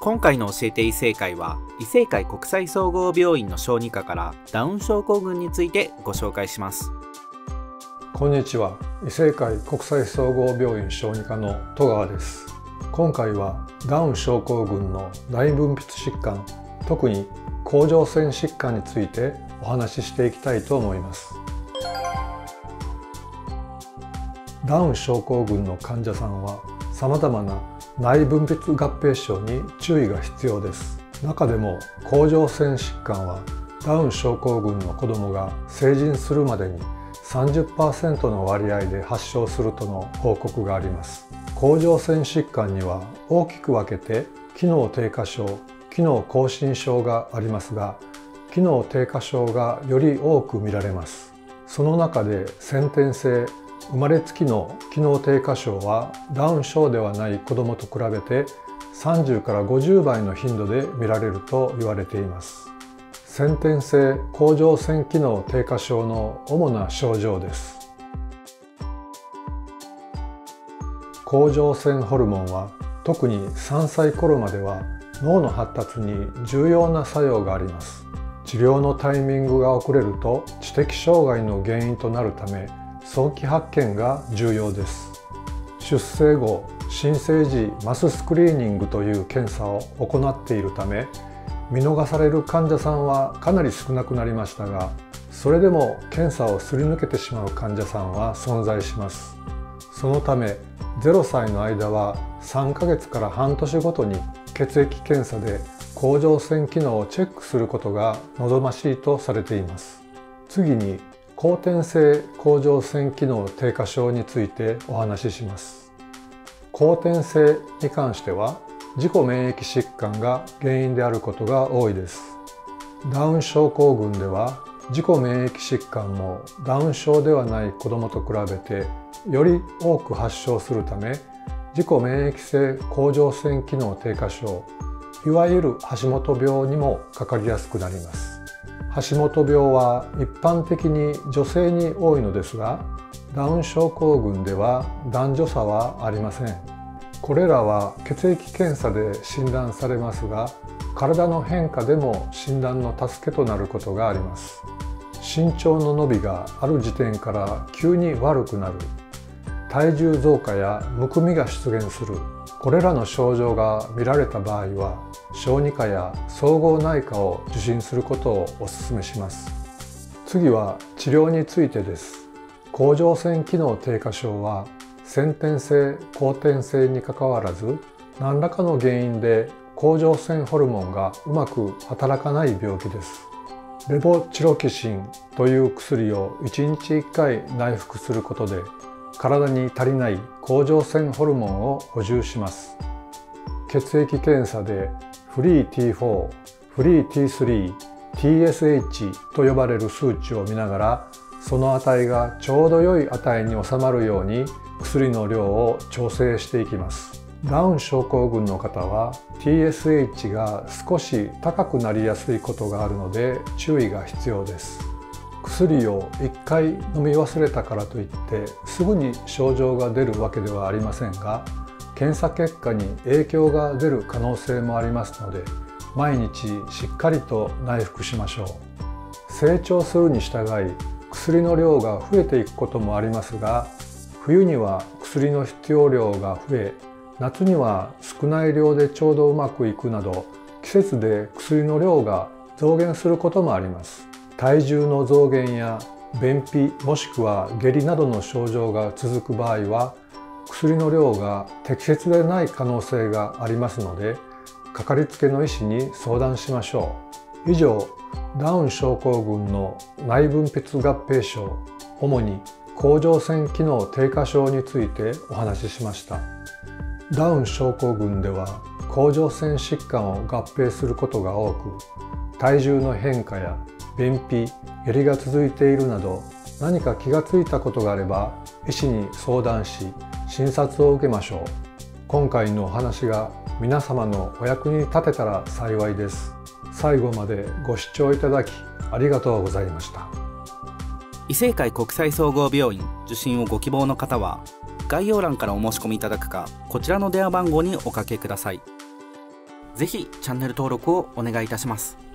今回の教えて異性会は、異性会国際総合病院の小児科からダウン症候群についてご紹介します。 こんにちは。異性会国際総合病院小児科の戸川です。今回はダウン症候群の内分泌疾患、特に甲状腺疾患についてお話ししていきたいと思います。ダウン症候群の患者さんは様々な内分泌合併症に注意が必要です。中でも甲状腺疾患はダウン症候群の子どもが成人するまでに 30% の割合で発症するとの報告があります。甲状腺疾患には大きく分けて機能低下症、機能亢進症がありますが、機能低下症がより多く見られます。その中で先天性生まれつきの機能低下症はダウン症ではない子どもと比べて30から50倍の頻度で見られると言われています。先天性甲状腺機能低下症の主な症状です。甲状腺ホルモンは特に3歳頃までは脳の発達に重要な作用があります。治療のタイミングが遅れると知的障害の原因となるため、早期発見が重要です。出生後、新生児マススクリーニングという検査を行っているため、見逃される患者さんはかなり少なくなりましたが、それでも検査をすり抜けてしまう患者さんは存在します。そのため、0歳の間は3ヶ月から半年ごとに血液検査で甲状腺機能をチェックすることが望ましいとされています。次に、後天性甲状腺機能低下症についてお話しします。後天性に関しては自己免疫疾患が原因であることが多いです。ダウン症候群では自己免疫疾患もダウン症ではない子どもと比べてより多く発症するため、自己免疫性甲状腺機能低下症、いわゆる橋本病にもかかりやすくなります。橋本病は一般的に女性に多いのですが、ダウン症候群では男女差はありません。これらは血液検査で診断されますが、体の変化でも診断の助けとなることがあります。身長の伸びがある時点から急に悪くなる、体重増加やむくみが出現する、これらの症状が見られた場合は、小児科や総合内科を受診することをお勧めします。次は治療についてです。甲状腺機能低下症は先天性後天性にかかわらず、何らかの原因で甲状腺ホルモンがうまく働かない病気です。レボチロキシンという薬を1日1回内服することで、体に足りない甲状腺ホルモンを補充します。血液検査でフリー T4、フリー T3、TSH と呼ばれる数値を見ながら、その値がちょうど良い値に収まるように薬の量を調整していきます。ダウン症候群の方は TSH が少し高くなりやすいことがあるので注意が必要です。薬を1回飲み忘れたからといってすぐに症状が出るわけではありませんが、検査結果に影響が出る可能性もありますので、毎日しっかりと内服しましょう。成長するに従い薬の量が増えていくこともありますが、冬には薬の必要量が増え、夏には少ない量でちょうどうまくいくなど、季節で薬の量が増減することもあります。体重の増減や便秘もしくは下痢などの症状が続く場合は、薬の量が適切でない可能性がありますので、かかりつけの医師に相談しましょう。以上、ダウン症候群の内分泌合併症、主に甲状腺機能低下症についてお話ししました。ダウン症候群では甲状腺疾患を合併することが多く、体重の変化や便秘、下痢が続いているなど、何か気がついたことがあれば医師に相談し、診察を受けましょう。今回のお話が皆様のお役に立てたら幸いです。最後までご視聴いただきありがとうございました。 異性会国際総合病院受診をご希望の方は、概要欄からお申し込みいただくか、こちらの電話番号におかけください。 ぜひチャンネル登録をお願いいたします。